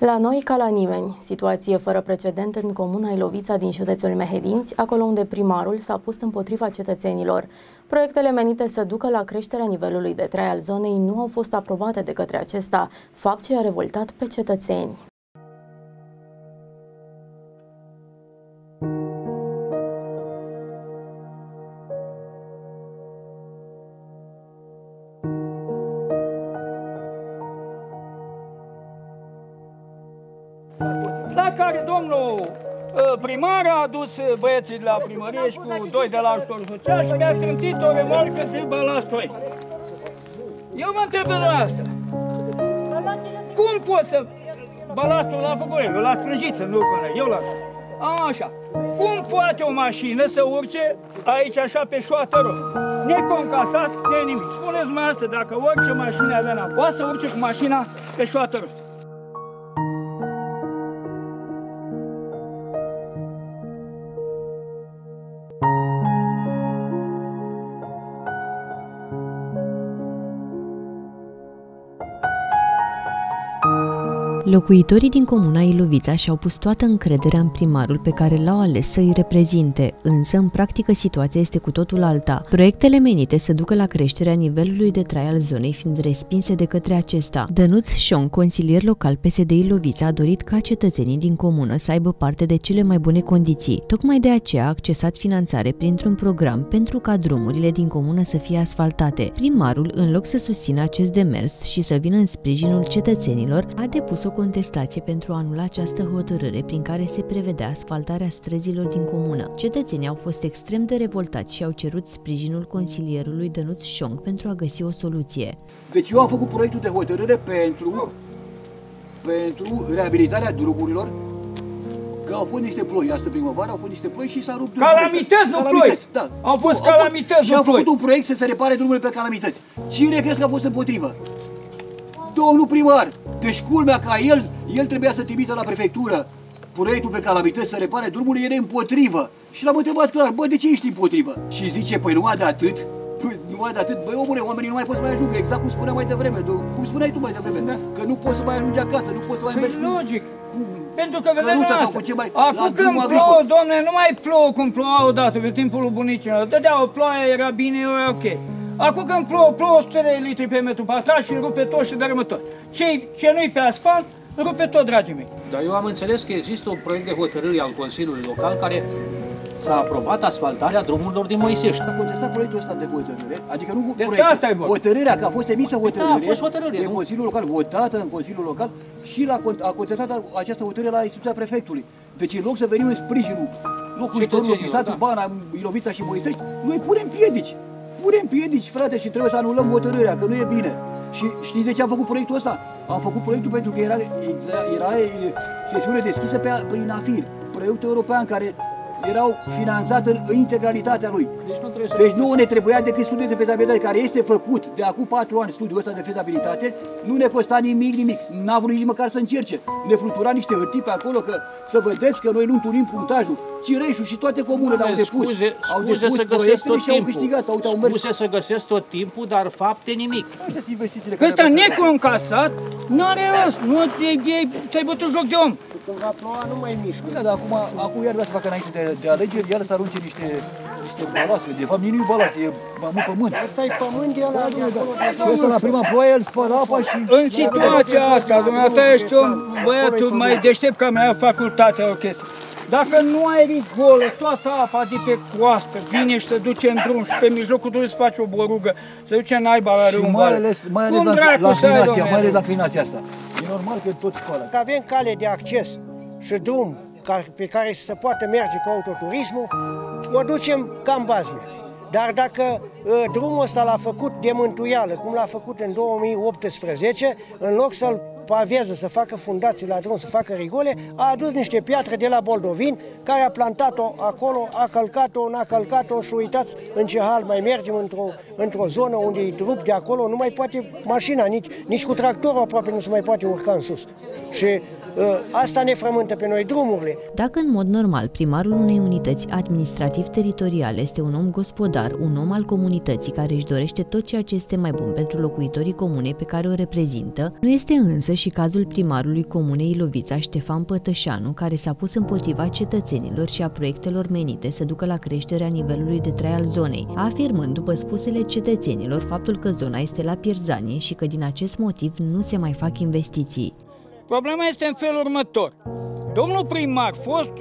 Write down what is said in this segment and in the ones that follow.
La noi ca la nimeni, situație fără precedent în comuna Ilovița din județul Mehedinți, acolo unde primarul s-a pus împotriva cetățenilor. Proiectele menite să ducă la creșterea nivelului de trai al zonei nu au fost aprobate de către acesta, fapt ce a revoltat pe cetățeni. La care domnul primar a adus băieții de la primărie și cu doi de la ajutorul social și mi-a trântit o remorcă de balasturi. Eu mă întreb pe asta. Cum poți să... Balastul l-a făcut eu la Strâjiță, nu până eu la... Așa. Cum poate o mașină să urce aici așa pe șoatărul? Neconcasat, de nimic. Spuneți-mă asta, dacă orice mașină avea, poate să urce cu mașina pe șoatărul. Locuitorii din comuna Ilovița și-au pus toată încrederea în primarul pe care l-au ales să îi reprezinte, însă în practică situația este cu totul alta. Proiectele menite să ducă la creșterea nivelului de trai al zonei fiind respinse de către acesta. Dănuț Șong, consilier local PSD Ilovița, a dorit ca cetățenii din comună să aibă parte de cele mai bune condiții. Tocmai de aceea a accesat finanțare printr-un program pentru ca drumurile din comună să fie asfaltate. Primarul, în loc să susțină acest demers și să vină în sprijinul cetățenilor, a depus o contestație pentru a anula această hotărâre prin care se prevedea asfaltarea străzilor din comună. Cetățenii au fost extrem de revoltați și au cerut sprijinul consilierului Dănuț Șong pentru a găsi o soluție. Deci eu am făcut proiectul de hotărâre pentru reabilitarea drumurilor, că au fost niște ploi, astă primăvară au fost niște ploi și s-a rupt drumul. Calamități, nu ploi! Da. Au fost calamități, nu ploi! Și am făcut un proiect să se repare drumurile pe calamități. Cine crezi că a fost împotrivă? Domnul primar! Deci culmea ca el trebuia să trimită la prefectură proiectul pe calamități să repare drumul, el e împotrivă. Și l-am întrebat clar, bă, de ce ești împotrivă? Și zice, păi numai de atât, băi omule, oamenii nu mai pot să mai ajungă, exact cum spuneam mai devreme, cum spuneai tu mai devreme, da. Că nu poți să mai ajungi acasă, nu poți să mai mergi. Logic. Pentru că vedeți asta, acum când plouă, domne, nu mai plouă cum ploua odată, pe timpul bunicilor, dădea o ploaie, era bine, era ok. Acum când plouă 100 de litri pe metru pătrat și rupe tot și dărâmă tot. Ce nu-i pe asfalt, rupe tot, dragii mei. Dar eu am înțeles că există un proiect de hotărâre al Consiliului Local care s-a aprobat asfaltarea drumurilor din Moisești. A contestat proiectul ăsta de hotărâre, adică nu proiectul, hotărârea, că a fost emisă hotărâre de Consiliul Local, votată în Consiliul Local și a contestat această hotărâre la instituția prefectului. Deci în loc să venim în sprijinul locuitorilor din satul Bana, Ilovița și Moisești, noi punem piedici. Punem piedici, frate, și trebuie să anulăm hotărârea, că nu e bine. Și știți de ce am făcut proiectul ăsta? Am făcut proiectul pentru că era sesiune deschisă prin AFIR, proiectul european care erau finanțate în integralitatea lui. Deci nu ne trebuia decât studiul de fezabilitate, care este făcut de acum 4 ani, studiul ăsta de fezabilitate, nu ne costa nimic. N-a vrut nici măcar să încerce. Ne flutura niște hârtii pe acolo, că să vedeți că noi nu întunim punctajul. Cireșul și toate comunele au depus. Au depus proiectele și au câștigat. Au mers. Scuze să găsesc tot timpul, dar fapte nimic. Că ăsta neconcasat, n-are rost. Nu te-ai bătut joc de om. Când va ploua, nu mai mișcă. Da, dar acum iar vrea să facă înainte de alegeri, iar să arunce niște balaste. De fapt, nu e balaste, e pământ. Asta e pământ, el a de acolo. Și ăsta la prima ploaie, el spălă apa și... În situația asta, dumneata, ești un băiatul mai deștept ca mea, facultatea o chestie. Dacă nu ai rigolă, toată apa de pe coastă vine și se duce în drum și pe mijlocul drumului să faci o borugă, se duce în aiba la râu în mai ales la clinația asta. E normal că tot spală. Că avem cale de acces și drum pe care să poată merge cu autoturismul, o ducem ca în bazme. Dar dacă drumul ăsta l-a făcut de mântuială, cum l-a făcut în 2018, în loc să-l paveze, să facă fundații la drum, să facă rigole, a adus niște piatră de la Boldovin, care a plantat-o acolo, a călcat-o, n-a călcat-o și uitați în ce hal mai mergem într-o zonă unde e rup de acolo, nu mai poate mașina, nici cu tractorul aproape nu se mai poate urca în sus. Și asta ne frământă pe noi, drumurile. Dacă în mod normal primarul unei unități administrativ-teritoriale este un om gospodar, un om al comunității care își dorește tot ceea ce este mai bun pentru locuitorii comunei pe care o reprezintă, nu este însă și cazul primarului comunei Ilovița, Ștefan Pătășanu, care s-a pus împotriva cetățenilor și a proiectelor menite să ducă la creșterea nivelului de trai al zonei, afirmând, după spusele cetățenilor, faptul că zona este la pierzanie și că din acest motiv nu se mai fac investiții. Problema este în felul următor. Domnul primar,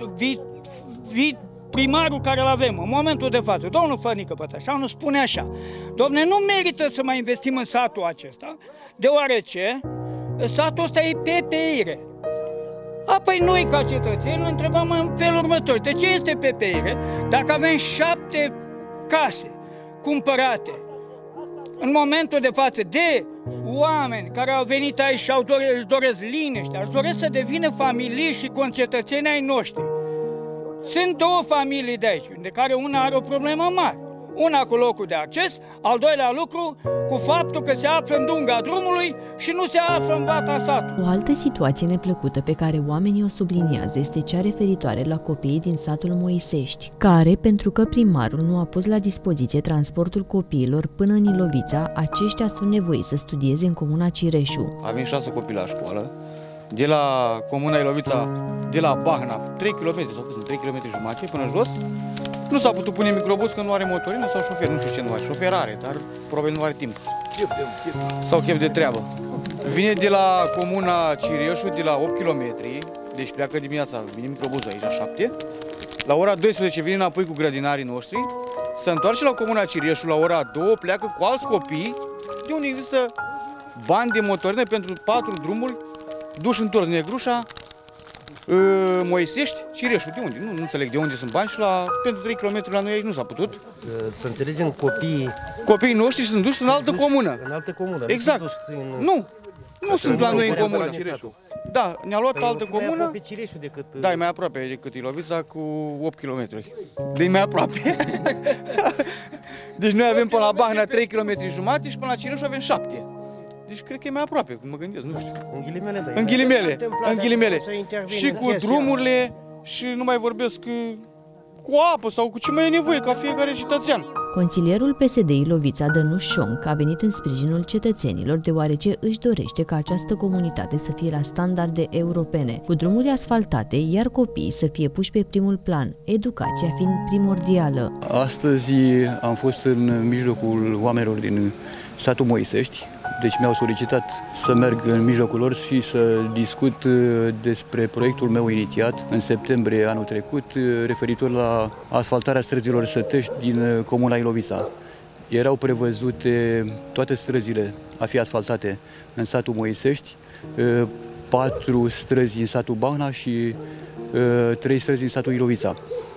primarul care îl avem în momentul de față, domnul Fănică Pătășanu, spune așa: dom'le, nu merită să mai investim în satul acesta, deoarece satul ăsta e PPI-re. Apoi noi, ca cetățeni, îl întrebăm în felul următor: de ce este PPI-re dacă avem 7 case cumpărate în momentul de față de oameni care au venit aici și își doresc liniște, își doresc să devină familii și concetățeni ai noștri. Sunt două familii de aici, de care una are o problemă mare. Una cu locul de acces, al doilea lucru cu faptul că se află în dunga drumului și nu se află în vata satului. O altă situație neplăcută pe care oamenii o subliniază este cea referitoare la copiii din satul Moisești, care, pentru că primarul nu a pus la dispoziție transportul copiilor până în Ilovița, aceștia sunt nevoiți să studieze în comuna Cireșu. Avem 6 copii la școală, de la comuna Ilovița, de la Bahna, 3 km sau cât sunt, 3 km jumate până jos. Nu s-a putut pune microbus că nu are motorină sau șofer, nu știu ce nu are. Șofer are, dar probabil nu are timp. Sau chef de treabă. Vine de la comuna Cireșu, de la 8 km, deci pleacă dimineața, vine microbuzul aici la 7. La ora 12 vine înapoi cu grădinarii noștri, se întoarce la comuna Cireșu, la ora 2 pleacă cu alți copii, de unde există bani de motorină pentru 4 drumuri, duși întors Negrușa, Moisești, Cireșu, de unde? Nu înțeleg de unde sunt bani și pentru 3 km la noi aici nu s-a putut. Să înțelegem, copiii noștri sunt duși în altă comună. În altă comună. Exact. Nu sunt la noi în comună. Da, ne-a luat altă comună. Mai aproape Cireșu decât... Da, e mai aproape decât Ilovița cu 8 km. Deci mai aproape. Deci noi avem până la Bahna 3 km jumate și până la Cireșu avem 7. Deci cred că e mai aproape, mă gândesc, nu știu. În ghilimele, da. În ghilimele. Și cu drumurile și nu mai vorbesc cu apă sau cu ce mai e nevoie ca fiecare cetățean. Consilierul PSD Ilovița, Dănuș Șonc, a venit în sprijinul cetățenilor deoarece își dorește ca această comunitate să fie la standarde europene, cu drumuri asfaltate, iar copiii să fie puși pe primul plan, educația fiind primordială. Astăzi am fost în mijlocul oamenilor din satul Moisești, deci mi-au solicitat să merg în mijlocul lor și să discut despre proiectul meu inițiat în septembrie anul trecut, referitor la asfaltarea străzilor sătești din comuna Ilovița. Erau prevăzute toate străzile a fi asfaltate în satul Moisești, 4 străzi în satul Bahna și 3 străzi în satul Ilovița.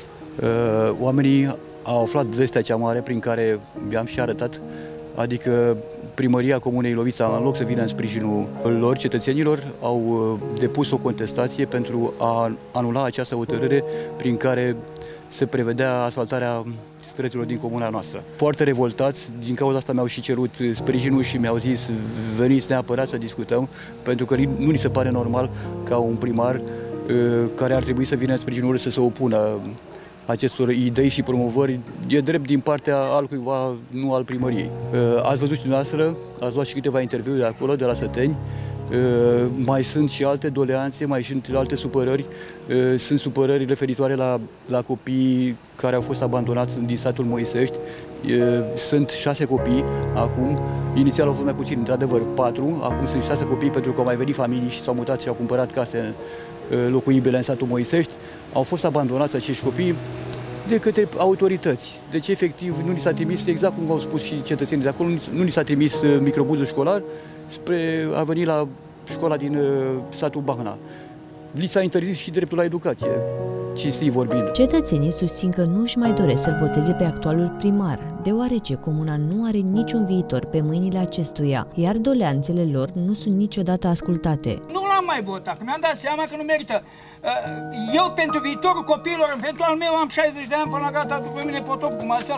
Oamenii au aflat vestea cea mare prin care i-am și arătat, adică Primăria Comunei Ilovița, în loc să vină în sprijinul lor, cetățenilor, au depus o contestație pentru a anula această hotărâre prin care se prevedea asfaltarea străzilor din comuna noastră. Foarte revoltați, din cauza asta mi-au și cerut sprijinul și mi-au zis: veniți neapărat să discutăm, pentru că nu ni se pare normal ca un primar care ar trebui să vină în sprijinul lor să se opună acestor idei și promovări, e drept din partea altcuiva, nu al primăriei. Ați văzut și dumneavoastră, ați luat și câteva interviuri de acolo, de la Săteni. Mai sunt și alte doleanțe, mai sunt alte supărări. Sunt supărări referitoare la copiii care au fost abandonați din satul Moisești. Sunt 6 copii acum, inițial au fost mai puțini, într-adevăr 4, acum sunt 6 copii pentru că au mai venit familii și s-au mutat și au cumpărat case locuibile în satul Moisești. Au fost abandonați acești copii de către autorități. Deci, efectiv, nu li s-a trimis, exact cum au spus și cetățenii de acolo, nu li s-a trimis microbuzul școlar spre a veni la școala din satul Bahna. Li s-a interzis și dreptul la educație, cinstit vorbind. Cetățenii susțin că nu își mai doresc să-l voteze pe actualul primar, deoarece comuna nu are niciun viitor pe mâinile acestuia, iar doleanțele lor nu sunt niciodată ascultate. Nu l-am mai votat, că mi-am dat seama că nu merită. Eu pentru viitorul copiilor, pentru al meu am 60 de ani până la gata, după mine potop cu masela.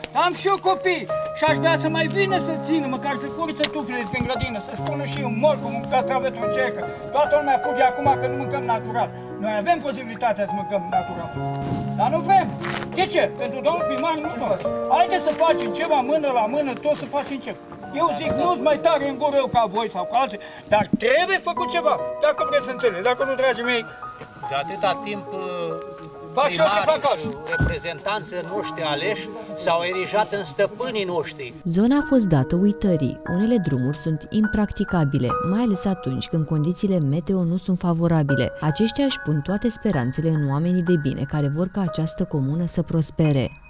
Am și eu copii și aș vrea să mai vină să țină, măcar să curăță tufele din grădină, să-și pună și un morcov, un castravetul în cercă. Toată lumea fuge acum că nu mâncăm natural. Noi avem posibilitatea să mâncăm natural. Dar nu vrem. De ce? Pentru domnul primar nu vrem. Haideți să facem ceva mână la mână, tot să facem ceva. Eu zic, nu-ți mai tare în gură ca voi sau ca alții, dar trebuie făcut ceva. Dacă vreți să înțelegeți, dacă nu, dragii mei, de atâta timp primarii, reprezentanții noștri aleși s-au erijat în stăpânii noștri. Zona a fost dată uitării. Unele drumuri sunt impracticabile, mai ales atunci când condițiile meteo nu sunt favorabile. Aceștia își pun toate speranțele în oamenii de bine care vor ca această comună să prospere.